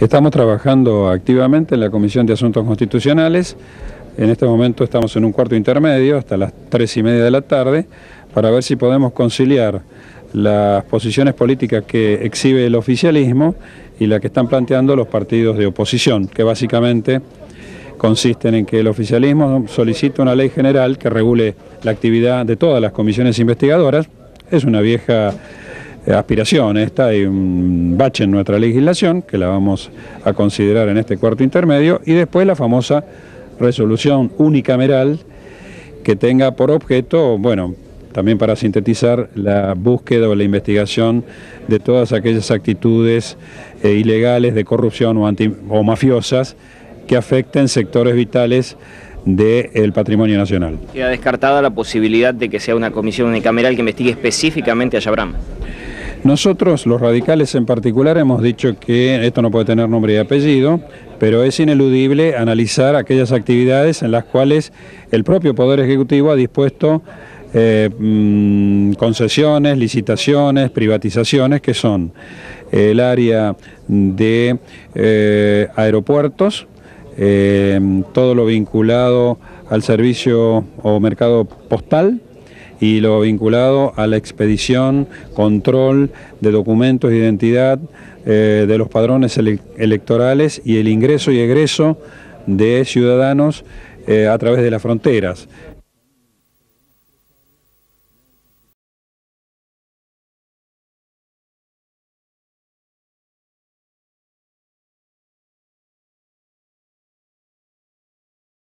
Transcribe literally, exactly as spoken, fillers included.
Estamos trabajando activamente en la Comisión de Asuntos Constitucionales. En este momento estamos en un cuarto intermedio hasta las tres y media de la tarde para ver si podemos conciliar las posiciones políticas que exhibe el oficialismo y las que están planteando los partidos de oposición, que básicamente consisten en que el oficialismo solicita una ley general que regule la actividad de todas las comisiones investigadoras. Es una vieja aspiración esta, hay un bache en nuestra legislación que la vamos a considerar en este cuarto intermedio, y después la famosa resolución unicameral que tenga por objeto, bueno, también para sintetizar, la búsqueda o la investigación de todas aquellas actitudes eh, ilegales de corrupción o, anti, o mafiosas que afecten sectores vitales del patrimonio nacional. ¿Queda descartada la posibilidad de que sea una comisión unicameral que investigue específicamente a Yabram? Nosotros, los radicales en particular, hemos dicho que esto no puede tener nombre y apellido, pero es ineludible analizar aquellas actividades en las cuales el propio Poder Ejecutivo ha dispuesto eh, mmm, concesiones, licitaciones, privatizaciones, que son el área de eh, aeropuertos, eh, todo lo vinculado al servicio o mercado postal, y lo vinculado a la expedición, control de documentos de identidad, eh, de los padrones ele electorales y el ingreso y egreso de ciudadanos eh, a través de las fronteras.